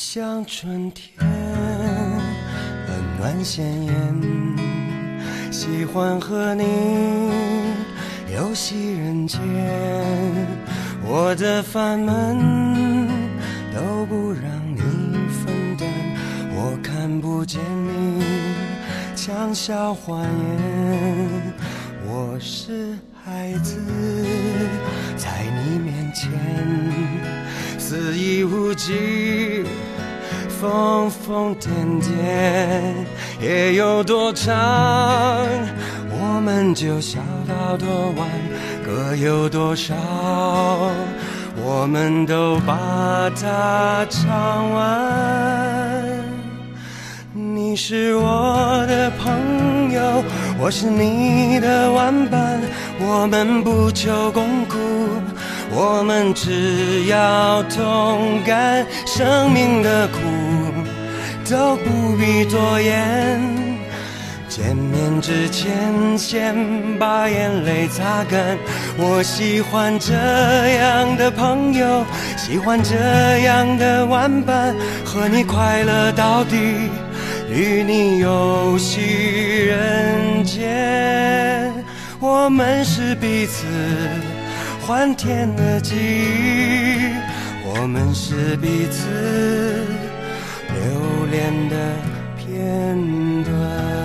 像春天，温暖鲜艳，喜欢和你游戏人间。我的烦闷都不让你分担，我看不见你强笑欢颜。我是孩子，在你面前肆意无忌，疯疯癫癫，夜有多长，我们就笑到多晚，歌有多少，我们都把它唱完。你是我的朋友，我是你的玩伴，我们不求共苦，我们只要同感生命的苦，都不必多言。见面之前先把眼泪擦干，我喜欢这样的朋友，喜欢这样的玩伴，和你快乐到底，与你游戏人间。我们是彼此欢甜的记忆，我们是彼此留恋的片段。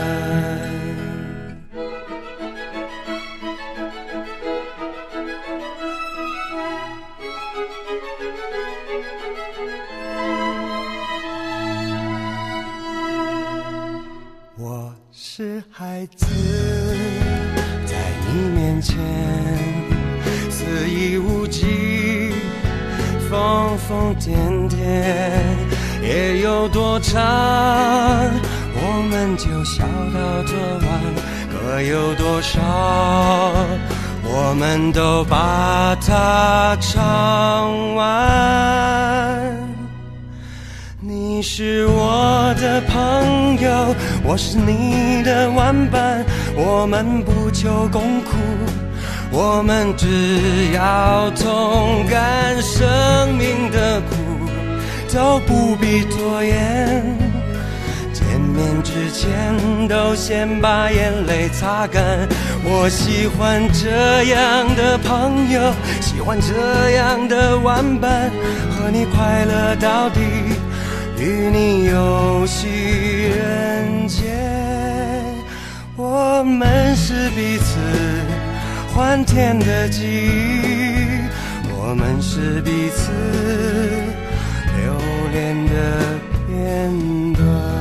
我是孩子，在你面前肆意无忌，疯疯癫癫，夜有多长，我们就笑到多晚，歌有多少，我们都把它唱完。你是我的朋友，我是你的玩伴，我们不求共苦，我们只要同感生命的苦，都不必多言。见面之前都先把眼泪擦干，我喜欢这样的朋友，喜欢这样的玩伴，和你快乐到底，与你游戏人间。我们是彼此欢甜的记忆，我们是彼此留恋的片段。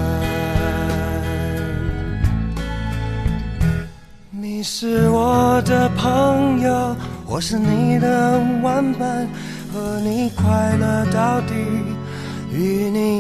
你是我的朋友，我是你的玩伴，和你快乐到底，与你